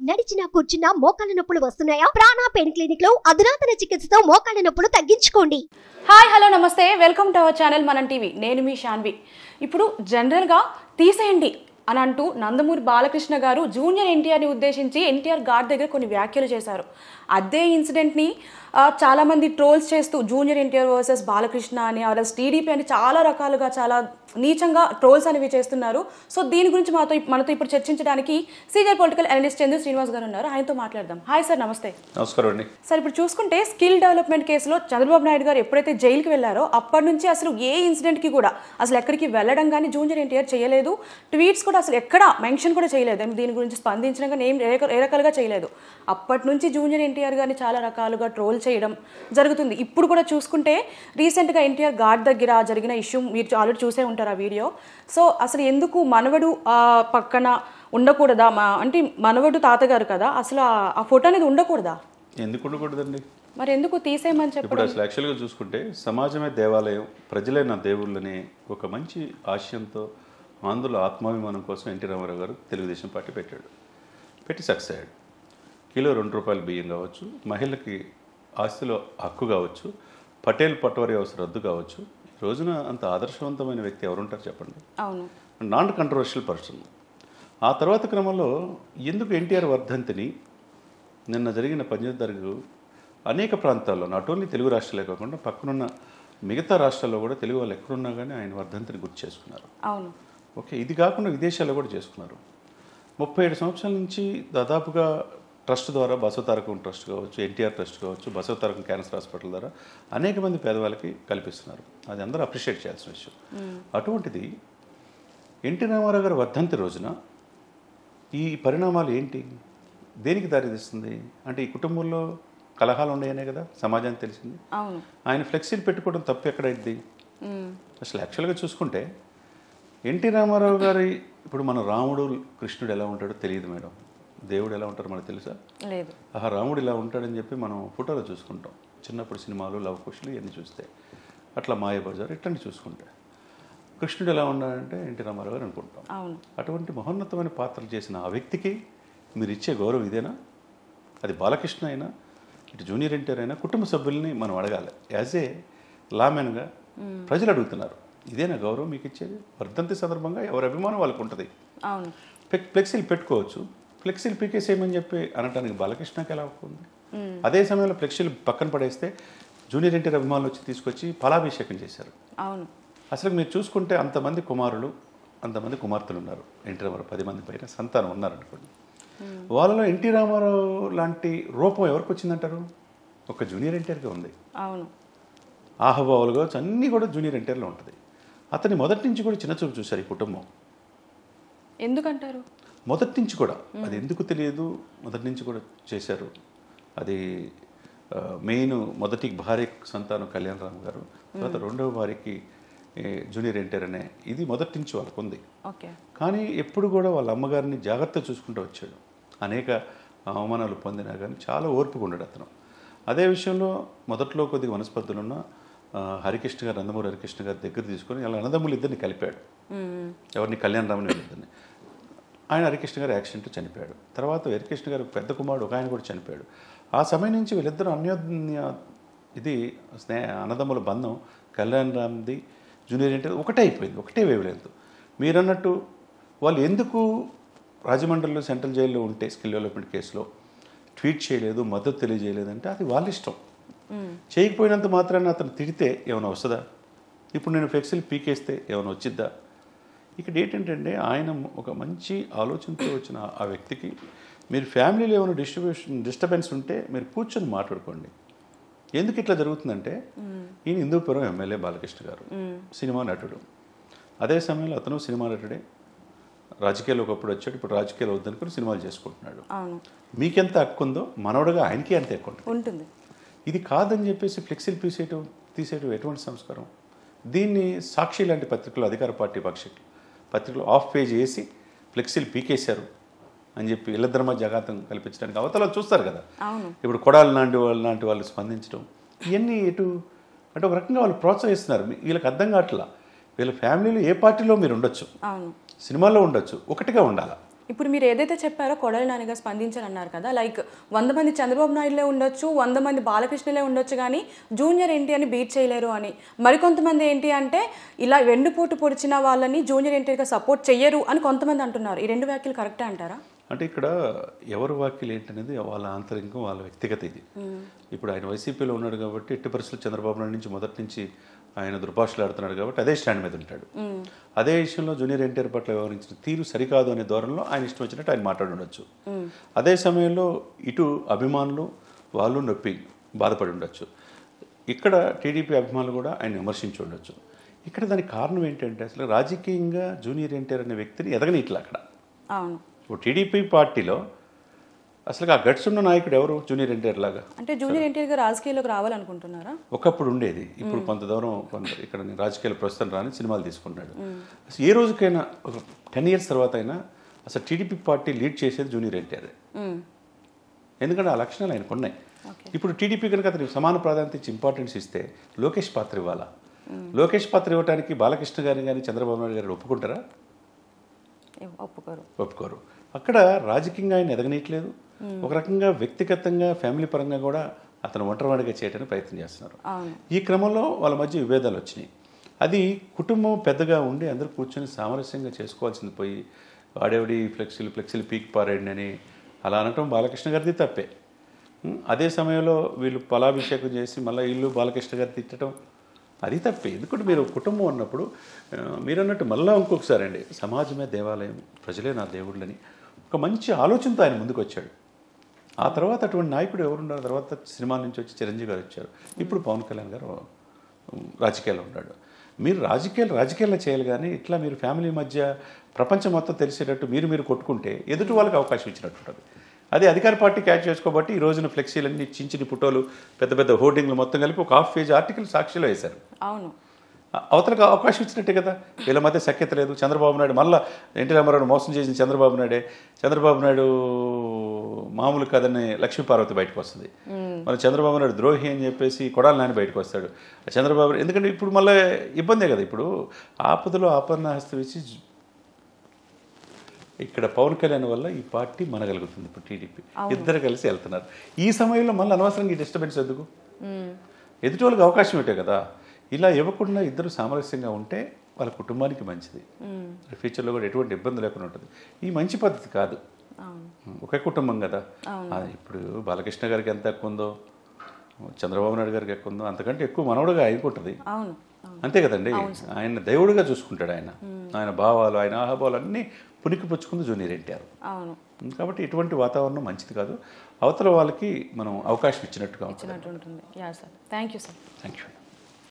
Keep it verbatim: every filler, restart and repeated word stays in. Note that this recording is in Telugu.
నడిచినా కూర్చున్నా మోకాళ్ళ నొప్పులు వస్తున్నాయా? ప్రాణ పెయిన్ క్లినిక్ లో అధునాతన చికిత్సతో మోకాళ్ళ నొప్పులు తగ్గించుకోండి. Hi hello namaste, welcome to our channel Manam TV. నేను మీ శాన్వి. ఇప్పుడు జనరల్గా తీసేయండి అని అంటూ నందమూరి బాలకృష్ణ గారు జూనియర్ ఎన్టీఆర్ని ఉద్దేశించి ఎన్టీఆర్ గారి దగ్గర కొన్ని వ్యాఖ్యలు చేశారు. అదే ఇన్సిడెంట్ని చాలామంది ట్రోల్స్ చేస్తూ జూనియర్ ఎన్టీఆర్ వర్సెస్ బాలకృష్ణ అని ఆర్ఎస్ టీడీపీ అని చాలా రకాలుగా చాలా నీచంగా ట్రోల్స్ అనేవి చేస్తున్నారు. సో దీని గురించి మాతో మనతో ఇప్పుడు చర్చించడానికి senior political analyst Chandra Srinivas garu ఉన్నారు. ఆయనతో మాట్లాడదాం. హాయ్ సార్, నమస్తే. నమస్కారం అండి. సార్, ఇప్పుడు చూసుకుంటే స్కిల్ డెవలప్మెంట్ కేసులో చంద్రబాబు నాయుడు గారు ఎప్పుడైతే జైలుకి వెళ్ళారో అప్పటి నుంచి అసలు ఏ ఇన్సిడెంట్కి కూడా అసలు ఎక్కడికి వెళ్ళడం కానీ జూనియర్ ఎన్టీఆర్ చేయలేదు. ట్వీట్స్ కూడా అసలు ఎక్కడ మెన్షన్ కూడా చేయలేదు. దీని గురించి స్పందించడం కానీ ఏం ఏ రకాలుగా చేయలేదు. అప్పటి నుంచి జూనియర్ ఎన్టీఆర్ గారిని చాలా రకాలుగా ట్రోల్ చేయడం జరుగుతుంది. ఇప్పుడు కూడా చూసుకుంటే రీసెంట్గా ఎన్టీఆర్ గార్డ్ దగ్గర జరిగిన ఇష్యూ మీరు ఆల్రెడీ చూసే ఉంటారు ఆ వీడియో. సో అసలు ఎందుకు మనవడు పక్కన ఉండకూడదా? అంటే మనవడు తాతగారు కదా, అసలు ఆ ఫోటో అనేది ఉండకూడదా? ఎందుకు ఉండకూడదండి? మరి ఎందుకు తీసేయమని చెప్పి ఇప్పుడు అసలు యాక్చువల్గా చూసుకుంటే సమాజమే దేవాలయం, ప్రజలే నా దేవుళ్ళని ఒక మంచి ఆశయంతో ఆంధ్రుల ఆత్మాభిమానం కోసం ఎన్టీ రామారావు గారు తెలుగుదేశం పార్టీ పెట్టాడు. పెట్టి సక్సెస్ అయ్యాడు. కిలో రెండు రూపాయల బియ్యం కావచ్చు, మహిళకి ఆస్తిలో హక్కు కావచ్చు, పటేల్ పటోరీ అవసరం రద్దు కావచ్చు. ఈ రోజున అంత ఆదర్శవంతమైన వ్యక్తి ఎవరుంటారు చెప్పండి? అవును, నాన్ కంట్రవర్షియల్ పర్సన్. ఆ తర్వాత క్రమంలో ఎందుకు ఎన్టీఆర్ వర్ధంతిని నిన్న జరిగిన పంచదర్గు అనేక ప్రాంతాల్లో, నాట్ ఓన్లీ తెలుగు రాష్ట్రాలే కాకుండా పక్కనున్న మిగతా రాష్ట్రాల్లో కూడా తెలుగు వాళ్ళు ఎక్కడున్నా కానీ ఆయన వర్ధంతిని గుర్తు చేసుకున్నారు. అవును, ఓకే. ఇది కాకుండా విదేశాల్లో కూడా చేసుకున్నారు. ముప్పై ఏడు సంవత్సరాల నుంచి దాదాపుగా ట్రస్ట్ ద్వారా బసవతారకం ట్రస్ట్ కావచ్చు, ఎన్టీఆర్ ట్రస్ట్ కావచ్చు, బసవతారకం క్యాన్సర్ హాస్పిటల్ ద్వారా అనేక మంది పేదవాళ్ళకి కల్పిస్తున్నారు. అది అందరూ అప్రిషియేట్ చేయాల్సిన విషయం. అటువంటిది ఎన్టీ రామారావు గారి వర్ధంతి రోజున ఈ పరిణామాలు ఏంటి, దేనికి దారితీస్తుంది అంటే ఈ కుటుంబంలో కలహాలు ఉన్నాయనే కదా సమాజానికి తెలిసింది. ఆయన ఫ్లెక్సీలు పెట్టుకోవడం తప్పు ఎక్కడైంది? అసలు యాక్చువల్గా చూసుకుంటే ఎన్టీ రామారావు గారి ఇప్పుడు మన రాముడు కృష్ణుడు ఎలా ఉంటాడో తెలియదు మేడం. దేవుడు ఎలా ఉంటారో మనకు తెలుసా? లేదు. ఆహా, రాముడు ఇలా ఉంటాడని చెప్పి మనం ఫోటోలో చూసుకుంటాం. చిన్నప్పుడు సినిమాలు, లవ్ కుషులు ఇవన్నీ చూస్తే, అట్లా మాయాబజార్ ఇట్లాంటి చూసుకుంటే కృష్ణుడు ఎలా ఉన్నాడంటే ఎన్టీ రామారావు గారు అనుకుంటాం. అటువంటి మహోన్నతమైన పాత్రలు చేసిన ఆ వ్యక్తికి మీరు ఇచ్చే గౌరవం ఇదేనా? అది బాలకృష్ణ అయినా, ఇటు జూనియర్ ఎన్టీఆర్ అయినా కుటుంబ సభ్యుల్ని మనం అడగాలి. యాజ్ ఏ లామెన్గా ప్రజలు అడుగుతున్నారు, ఇదేనా గౌరవం మీకు ఇచ్చేది? వర్ధంతి సందర్భంగా ఎవరి అభిమానం వాళ్ళకు ఉంటుంది. ఫ్లెక్సీలు పెట్టుకోవచ్చు, ఫ్లెక్సీలు పీకేసేయమని చెప్పి అనటానికి బాలకృష్ణకి ఎలా అవుతుంది? అదే సమయంలో ఫ్లెక్సీలు పక్కన పడేస్తే జూనియర్ ఎన్టీఆర్ అభిమానులు వచ్చి తీసుకొచ్చి ఫలాభిషేకం చేశారు. అవును. అసలు మీరు చూసుకుంటే అంతమంది కుమారులు, అంతమంది కుమార్తెలు ఉన్నారు. ఎన్టీ రామారావు పది మంది పైన సంతానం ఉన్నారనుకోండి. వాళ్ళలో ఎన్టీ రామారావు లాంటి రూపం ఎవరికి వచ్చిందంటారు? ఒక జూనియర్ ఎన్టీఆర్గా ఉంది. అవును. ఆహభావాలు కావచ్చు అన్నీ కూడా జూనియర్ ఎన్టీఆర్లో ఉంటుంది. అతన్ని మొదటి నుంచి కూడా చిన్న చూపు చూశారు ఈ కుటుంబం. ఎందుకంటారు? మొదటి నుంచి కూడా అది ఎందుకు తెలియదు, మొదటి నుంచి కూడా చేశారు. అది మెయిన్ మొదటి భార్య సంతానం కళ్యాణ్ రామ్ గారు, తర్వాత రెండవ భార్యకి జూనియర్ ఎన్టీఆర్ అనే ఇది మొదటి నుంచి వాళ్ళకు ఉంది. కానీ ఎప్పుడు కూడా వాళ్ళ అమ్మగారిని జాగ్రత్తగా చూసుకుంటూ వచ్చాడు. అనేక అవమానాలు పొందినా కానీ చాలా ఓర్పుగా ఉన్నాడు అతను. అదే విషయంలో మొదట్లో కొద్దిగా వనస్పతులున్న హరికృష్ణ గారు, నందమూరి హరికృష్ణ గారి దగ్గర తీసుకొని వాళ్ళ అన్నదమ్ములు ఇద్దరిని కలిపాడు. ఎవరిని? కళ్యాణ్ రామ్ని ఇద్దరిని. ఆయన హరికృష్ణ గారు యాక్సిడెంట్ చనిపోయాడు. తర్వాత హరికృష్ణ గారు పెద్ద కుమారుడు ఒక ఆయన కూడా చనిపోయాడు. ఆ సమయం నుంచి వీళ్ళిద్దరూ అన్యోన్య ఇది స్నేహ అన్నదమ్ముల బంధం కళ్యాణ్ రామ్ది జూనియర్ ఎన్టీఆర్ ఒకటే అయిపోయింది, ఒకటే వేవ్లెంత్. మీరన్నట్టు వాళ్ళు ఎందుకు రాజమండ్రిలో సెంట్రల్ జైల్లో ఉంటే స్కిల్ డెవలప్మెంట్ కేసులో ట్వీట్ చేయలేదు, మద్దతు తెలియజేయలేదంటే అది వాళ్ళ ఇష్టం. చేయకపోయినంత మాత్రాన్ని అతను తిడితే ఏమైనా వస్తుందా? ఇప్పుడు నేను ఫ్లెక్సీలు పీకేస్తే ఏమైనా వచ్చిద్దా? ఇక్కడ ఏంటంటే ఆయన ఒక మంచి ఆలోచనతో వచ్చిన ఆ వ్యక్తికి మీరు ఫ్యామిలీలో ఏమైనా డిస్ట్రిబ్యూషన్ డిస్టర్బెన్స్ ఉంటే మీరు కూర్చొని మాట్లాడుకోండి. ఎందుకు ఇట్లా జరుగుతుందంటే ఈయన హిందూపురం ఎమ్మెల్యే బాలకృష్ణ గారు సినిమా నటుడు. అదే సమయంలో అతను సినిమా నటుడే, రాజకీయాలు ఒకప్పుడు వచ్చాడు, ఇప్పుడు రాజకీయాలు వద్దనుకుని సినిమాలు చేసుకుంటున్నాడు. మీకెంత హక్కు ఉందో మనవడుగా ఆయనకి అంత ఎక్కువ ఉంటుంది. ఇది కాదని చెప్పేసి ఫ్లెక్సీలు తీసేయటం తీసేయటం ఎటువంటి సంస్కారం? దీన్ని సాక్షి లాంటి పత్రికలు, అధికార పార్టీ పక్ష పత్రికలు ఆఫ్ పేజ్ వేసి ఫ్లెక్సీలు పీకేశారు అని చెప్పి ఇళ్ళిద్దరి మధ్య అఘాతం కల్పించడానికి అవతల చూస్తారు కదా. ఇప్పుడు కొడాలి లాంటి వాళ్ళు లాంటి వాళ్ళు స్పందించడం ఇవన్నీ ఎటు అంటే ఒక రకంగా వాళ్ళు ప్రోత్సహిస్తున్నారు. వీళ్ళకి అర్థం కావట్లా. వీళ్ళ ఫ్యామిలీలో ఏ పార్టీలో మీరు ఉండొచ్చు, సినిమాల్లో ఉండొచ్చు, ఒకటిగా ఉండాలి. ఇప్పుడు మీరు ఏదైతే చెప్పారో కొడాలి నానిగా స్పందించారన్నారు కదా, లైక్ వంద మంది చంద్రబాబు నాయుడులే ఉండొచ్చు, వంద మంది బాలకృష్ణలే ఉండొచ్చు, కానీ జూనియర్ ఎన్టీఆర్ని బీట్ చేయలేరు అని. మరికొంతమంది ఏంటి అంటే ఇలా వెన్నుపోటు పొడిచిన వాళ్ళని జూనియర్ ఎన్టీఆర్గా సపోర్ట్ చెయ్యరు అని కొంతమంది అంటున్నారు. ఈ రెండు వ్యాఖ్యలు కరెక్టే అంటారా? అంటే ఇక్కడ ఎవరు వ్యాఖ్యలు ఏంటనేది వాళ్ళ ఆంతరింకం, వాళ్ళ వ్యక్తిగత ఇది. ఇప్పుడు ఆయన వైసీపీలో ఉన్నాడు కాబట్టి ఎట్టి పరిస్థితులు చంద్రబాబు నాయుడు నుంచి మొదటి నుంచి ఆయన దుర్భాషలు ఆడుతున్నాడు కాబట్టి అదే స్టాండ్ మీద ఉంటాడు. అదే విషయంలో జూనియర్ ఎన్టీఆర్ పట్ల వ్యవహరించిన తీరు సరికాదు అనే ధోరణిలో ఆయన ఇష్టం వచ్చినట్టు ఆయన మాట్లాడుండొచ్చు. అదే సమయంలో ఇటు అభిమానులు వాళ్ళు నొప్పి బాధపడి ఉండొచ్చు, ఇక్కడ టీడీపీ అభిమానులు కూడా ఆయన విమర్శించి ఉండొచ్చు. ఇక్కడ దానికి కారణం ఏంటంటే అసలు రాజకీయంగా జూనియర్ ఎన్టీఆర్ అనే వ్యక్తిని ఎదగనీట్లా అక్కడ. అవును, ఇప్పుడు టీడీపీ పార్టీలో అసలు ఆ గట్స్ ఉన్న నాయకుడు ఎవరు? జూనియర్ ఎన్టీఆర్ లాగా. అంటే జూనియర్ ఎన్టీఆర్ గారు రాజకీయాల్లోకి రావాలనుకుంటున్నారా? ఒకప్పుడు ఉండేది, ఇప్పుడు కొంత దూరం కొంత ఇక్కడ నేను రాజకీయాలు ప్రస్తుతం రాని సినిమాలు తీసుకుంటాడు. అసలు ఏ రోజుకైనా ఒక టెన్ ఇయర్స్ తర్వాత అయినా అసలు టీడీపీ పార్టీ లీడ్ చేసేది జూనియర్ ఎన్టీఆర్. ఎందుకంటే ఆ లక్షణాలు ఆయనకు ఉన్నాయి. ఇప్పుడు టీడీపీ కనుక అతనికి సమాన ప్రాధాన్యత ఇచ్చి ఇంపార్టెన్స్ ఇస్తే లోకేష్ పాత్ర ఇవ్వాలా? లోకేష్ పాత్ర ఇవ్వడానికి బాలకృష్ణ గారిని కానీ చంద్రబాబు నాయుడు గారు ఒప్పుకుంటారా? ఒప్పుకోరు ఒప్పుకోరు. అక్కడ రాజకీయంగా ఆయన ఎదగనీయట్లేదు, ఒక రకంగా వ్యక్తిగతంగా ఫ్యామిలీ పరంగా కూడా అతను ఒంటరివాడిగా చేయడానికి ప్రయత్నం చేస్తున్నారు. ఈ క్రమంలో వాళ్ళ మధ్య విభేదాలు వచ్చినాయి. అది కుటుంబం పెద్దగా ఉండి అందరూ కూర్చొని సామరస్యంగా చేసుకోవాల్సింది పోయి వాడేవిడి ఫ్లెక్సీలు ఫ్లెక్సీలు పీక్ పారేయండి అలా అనటం బాలకృష్ణ గారిది తప్పే. అదే సమయంలో వీళ్ళు పలాభిషేకం చేసి మళ్ళీ ఇల్లు బాలకృష్ణ గారు తిట్టడం అది తప్పే. ఎందుకంటే మీరు కుటుంబం ఉన్నప్పుడు మీరు అన్నట్టు మళ్ళీ ఇంకొకసారి అండి, సమాజమే దేవాలయం, ప్రజలే నా దేవుళ్ళని ఒక మంచి ఆలోచనతో ఆయన ముందుకు వచ్చాడు. ఆ తర్వాత అటువంటి నాయకుడు ఎవరున్నారు? తర్వాత సినిమాల నుంచి వచ్చి చిరంజీవి గారు వచ్చారు, ఇప్పుడు పవన్ కళ్యాణ్ గారు రాజకీయాల్లో ఉన్నాడు. మీరు రాజకీయాలు రాజకీయాల్లో చేయాలి, కానీ ఇట్లా మీరు ఫ్యామిలీ మధ్య ప్రపంచం మొత్తం తెలిసేటట్టు మీరు మీరు కొట్టుకుంటే ఎదుటి వాళ్ళకి అవకాశం ఇచ్చినట్టు ఉంటుంది. అదే అధికార పార్టీ క్యాచ్ చేసుకోబట్టి ఈ రోజున ఫ్లెక్సీలన్నీ చిన్న చిన్న ఫోటోలు పెద్ద పెద్ద హోర్డింగ్లు మొత్తం కలిపి ఒక హాఫ్ పేజ్ ఆర్టికల్ సాక్షిలో వేశారు. అవును, అవతలకు అవకాశం ఇచ్చినట్టే కదా. వీళ్ళ మధ్య సఖ్యత లేదు. చంద్రబాబు నాయుడు మళ్ళీ ఎన్టీ రామారావు మోసం చేసిన చంద్రబాబు నాయుడే, చంద్రబాబు నాయుడు మామూలు కథని లక్ష్మీపార్వతి బయటకు వస్తుంది. మరి చంద్రబాబు నాయుడు ద్రోహి అని చెప్పేసి కొడాలి నాని బయటకు వస్తాడు. చంద్రబాబు ఎందుకంటే ఇప్పుడు మళ్ళీ ఇబ్బందే కదా. ఇప్పుడు ఆపదలో ఆపన్నహస్తం ఇచ్చి ఇక్కడ పవన్ కళ్యాణ్ వల్ల ఈ పార్టీ మనగలుగుతుంది. ఇప్పుడు టీడీపీ ఇద్దరు కలిసి వెళ్తున్నారు. ఈ సమయంలో మళ్ళీ అనవసరంగా ఈ డిస్టర్బెన్స్ ఎందుకు? ఎదుటి వాళ్ళకి అవకాశం ఇట్టే కదా. ఇలా ఇవ్వకుండా ఇద్దరు సామరస్యంగా ఉంటే వాళ్ళ కుటుంబానికి మంచిది, ఫ్యూచర్లో కూడా ఎటువంటి ఇబ్బంది లేకుండా ఉంటుంది. ఈ మంచి పద్ధతి కాదు. ఒకే కుటుంబం కదా. ఇప్పుడు బాలకృష్ణ గారికి ఎంత ఎక్కువ ఉందో చంద్రబాబు నాయుడు గారికి ఎక్కువ ఉందో అంతకంటే ఎక్కువ మనవడుగా ఆయనకుంటుంది. అంతే కదండి. ఆయన దేవుడిగా చూసుకుంటాడు. ఆయన ఆయన భావాలు ఆయన ఆహాభావాలు అన్నీ పునికి పుచ్చుకుంది జూనియర్ ఎన్టీఆర్. కాబట్టి ఇటువంటి వాతావరణం మంచిది కాదు. అవతల వాళ్ళకి మనం అవకాశం ఇచ్చినట్టుగా ఉంటుంది. Thank you sir. Thank you.